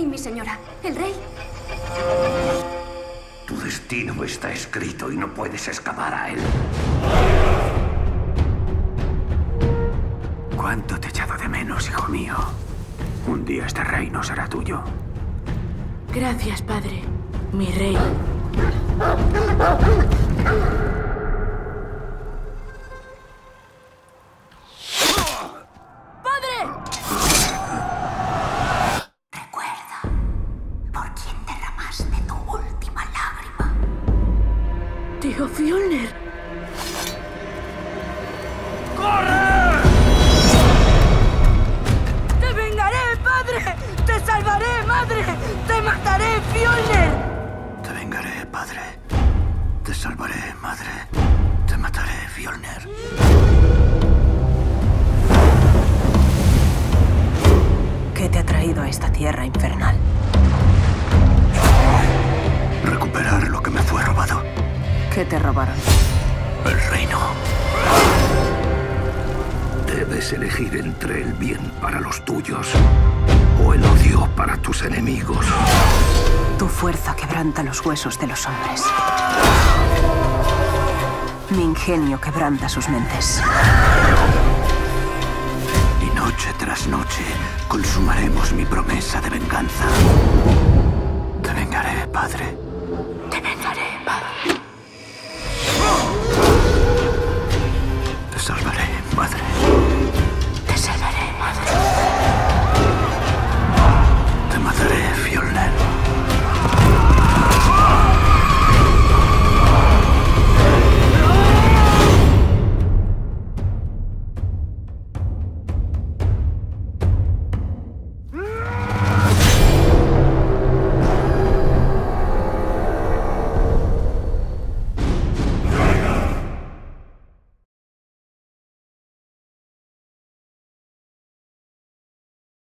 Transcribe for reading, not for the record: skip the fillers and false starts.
rey, mi señora. El rey. Tu destino está escrito y no puedes escapar a él. ¿Cuánto te he echado de menos, hijo mío? Un día este reino será tuyo. Gracias, padre. Mi rey. Recuerda por quién derramaste tu última lágrima. Tío Fjolnir. ¡Te vengaré, padre! ¡Te salvaré, madre! ¡Te mataré, Fjolnir! Te vengaré, padre. Te salvaré, madre. Te mataré, Fjolnir. ¿Qué te ha traído a esta tierra infernal? Recuperar lo que me fue robado. ¿Qué te robaron? El reino. Debes elegir entre el bien para los tuyos o el odio para tus enemigos. Tu fuerza quebranta los huesos de los hombres. Mi ingenio quebranta sus mentes. Y noche tras noche consumaremos mi promesa de venganza.